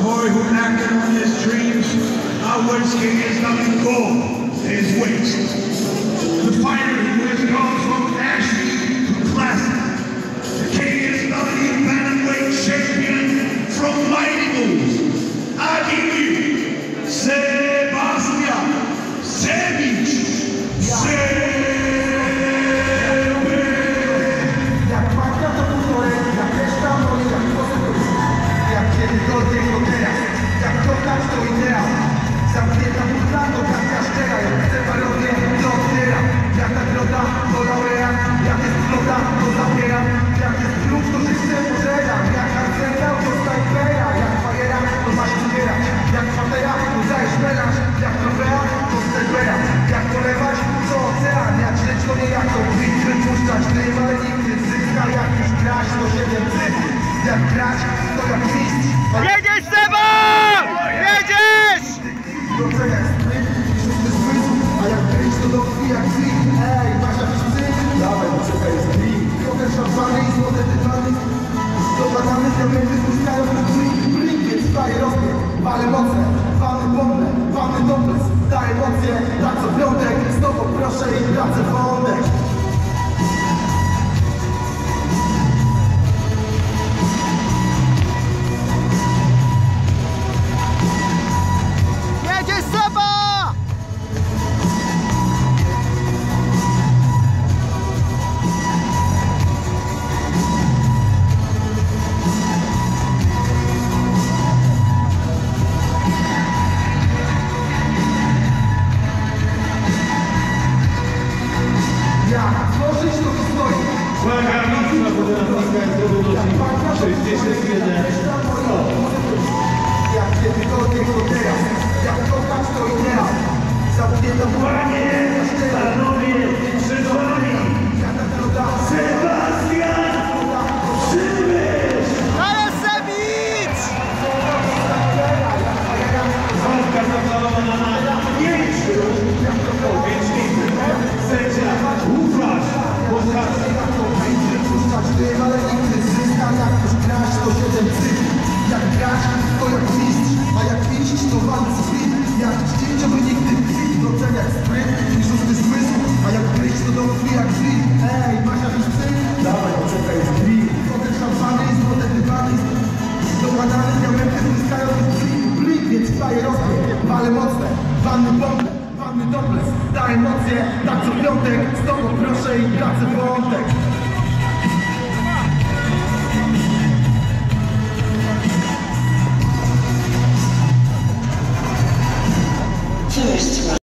boy who acted on his dreams. Our worst king is nothing gold, his waste. The fighter who has gone from ashes to classic. The king is nothing bantamweight champion from mighty moves. I give you Sebastian Cevic. Kiedykolwiek to teraz, jak kochać to idea. Zamknięta burlando, kartka szczera. Jak chcę parodię, to otwieram. Jak nagroda, to laureat. Jak jest flota, to zabieram. Jak jest klucz, to się chcę pożeram. Jak arsenał, to snajpera. Jak fajera, to masz zbierać. Jak patera, to dajesz melanż. Jak trofea, to snajpera. Jak polewać, to ocean. Jak śledź, to nie jak to pić, wypuszczać dym, ale nigdy zyska. Jak już grać, to się nie cyfr. Jak grać, to jak mistrz. Jedziesz, Seba! Jedziesz! Dobrze jak spryt i szósty zmysł. A jak kryć to do krwi jak krwi. Ej, masz jakiś cyk? Dawaj, bo czeka jest krwi. Trochę szampany i złote tytany. Dopadamy diamenty puszczają w blink. Blink, więc daje rozbieg. Wale moce, wamy bomble, wamy dobles. Daje emocje, tak co piątek. Z tobą proszę i pracę wątek. Moja garnitura podręcznika jest dowodowi 61. Jak kiedykolwiek to teraz, jak kochać to idea. Zamknięta Panie, panowie, przyszłani, Sebastian Cevic! Ale Cevic! Walka zaplanowana na 5 sędzia Łukasz Podkarski. Ale nigdy zyska, jak już grać to 7 cyfr. Jak grać to jak mistrz, a jak iść to walc split. Jak zdjęciowy nigdy kwit, wrodzeń jak spryt i szósty zmysł. A jak kryć to do krwi jak krwi. Ej, masz jakiś cyk? Dawaj, poczekaj, jest krwi. Potem szampany i złote dywany. Dopadane diamenty błyskają w blink, blink, więc daje rozbieg. Wale mocne, wanny bomby, wanny dobles. Daje emocje, tak co piątek. Z tobą proszę i pracę wątek. First